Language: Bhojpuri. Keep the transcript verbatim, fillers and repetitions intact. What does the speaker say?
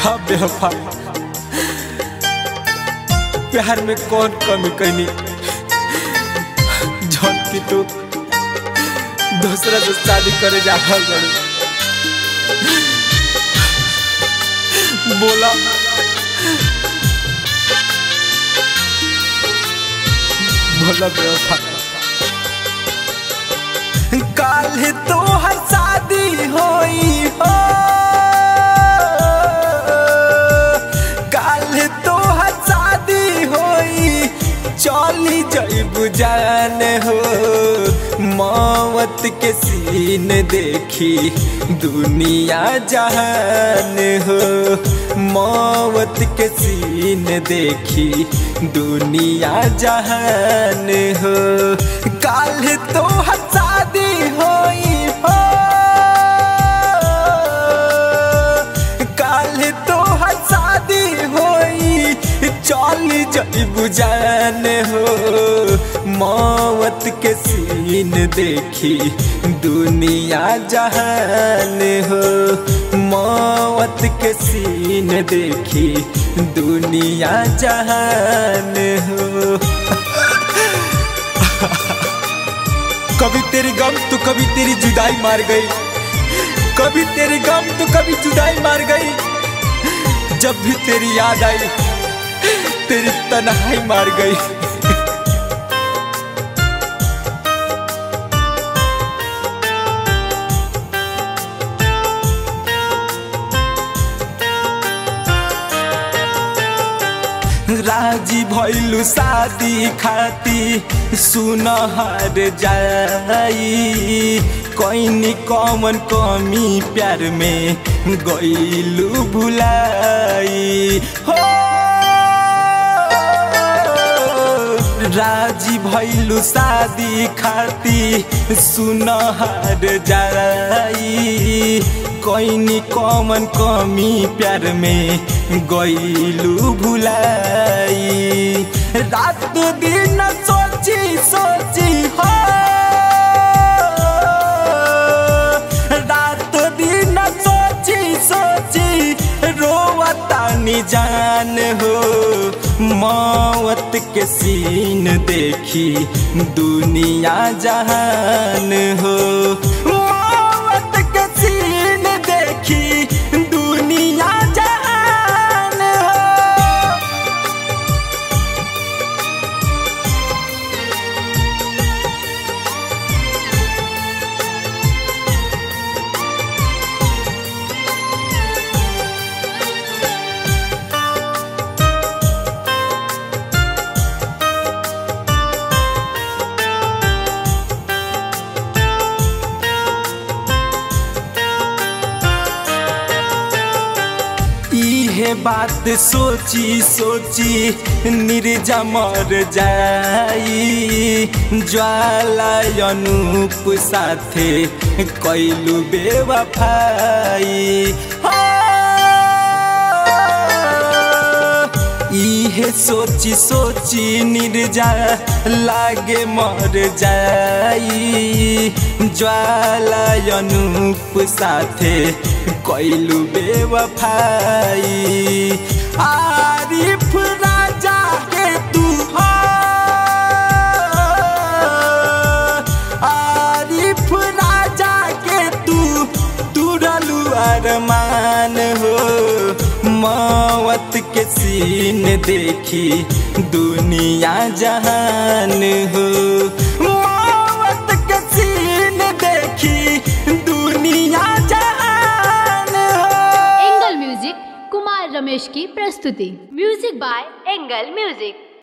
हाँ बेवफा, प्यार में कौन कमी कनी जौन की तू दूसरा से शादी करे जा गड़ू। बोला बोला बेवफा, काल तो हर शादी होई हो, काल तो हर शादी होई चली जइबू जान हो। मौत के सीन देखी दुनिया जहान हो, मौत के सीन देखी दुनिया जहान हो। काल तो हर शादी होई हो, काल तो हर शादी होई चली जइबू जान हो। मौत के सीन देखी दुनिया जहान हो, मौत के सीन देखी दुनिया जहान हो। कभी तेरी गम तो कभी तेरी जुदाई मार गई, कभी तेरी गम तो कभी जुदाई मार गई। जब भी तेरी याद आई तेरी तन्हाई मार गई। राजी भइलू शादी खाती सुनहर जाई, कोई कौन कमी प्यार में गइलू भुलाई हो। राजी भइलू शादी खाती सुनहर जाई, कोई कौन कमी प्यार में गइलू भुलाई। रात दिन सोची सोची हो, रात दिन सोची सोची रोवतानी जान हो। मौत के सीन देखी दुनिया जहान हो, मौत के सीन देखी दुनिया जहान हो। इहे बात सोची सोची निर्जा मर जाई, ज्वाला अनूप साथे कैलू बेवफाई। इहे सोची सोची निर्जा लागे मर जाई, ज्वाला अनूप साथे कैलू बेवफाई। आरिफ राजा के तू हो, आरिफ राजा के तू तुरलू अरमान हो। मौत के सीन देखी दुनिया जहान हो, मौत के सीन देखी दुनिया जहान हो। एंगल म्यूजिक कुमार रमेश की प्रस्तुति। Music by angle music.